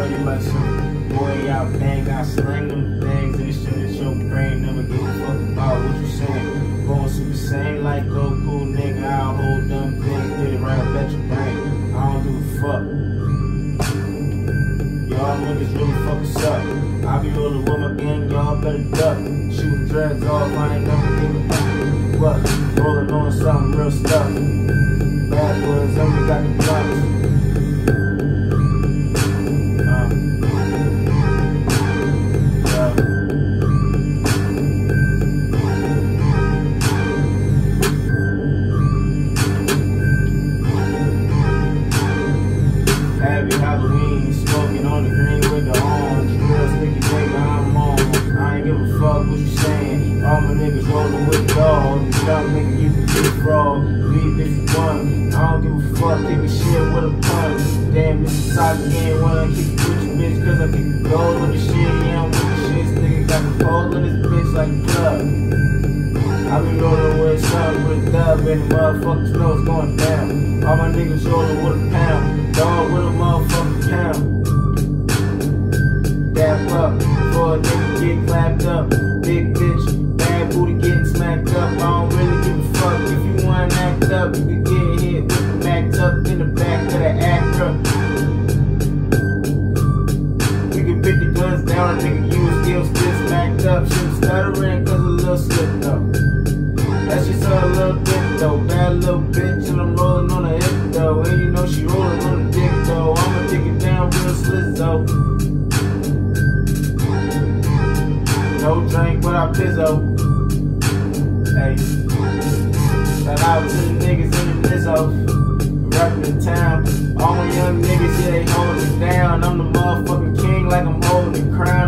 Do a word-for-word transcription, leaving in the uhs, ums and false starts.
know you like some boy out bang. I slang them things and shit at your brain. Never give a fuck about what you saying. Going super sane like Goku, nigga. I'll hold them things, get it right up at your brain. I don't give a fuck. Y'all niggas really fuck us up. I be rolling with my gang, y'all better duck. Shooting dreads off, I ain't never give a what? Rolling on something real stuff. Bad boys, only got the blunts. Happy Halloween, smoking on the green with the orange. Real sticky nigga, I'm on. I ain't give a fuck what you saying. All my niggas rolling with dogs. Dumb nigga, you can get fraud. Leave if you want. I don't give a fuck, kicking shit with a punch. Damn, Mississippi ain't wanna kick it with your bitch, cause I kick the gold with the shit. Yeah, I'm with the shit. This nigga got the pole in this bitch like a plug. I be rolling with something with a dub, and the motherfuckers know it's going down. All my niggas rolling with a pound. Dog with a motherfucking count. Dap up, before a nigga get clapped up. Big bitch, bad booty getting smacked up. I don't really give a fuck. If you wanna act up, you can get hit with the Mac tucked in the back of the Acura. You can pick the guns down, a nigga you was still still smacked up. Shit stuttering cause a little slip though. That's just a little dick though. Bad little bitch and I'm rolling on a hip though. And you know she rolling on the dick though. I'ma take it down real slizzo. No drink but I pizzo. Hey, shout out to the niggas in the Nizzo, reppin' the town. All my young niggas, yeah, they holding it down. I'm the motherfucking king like I'm holding the crown.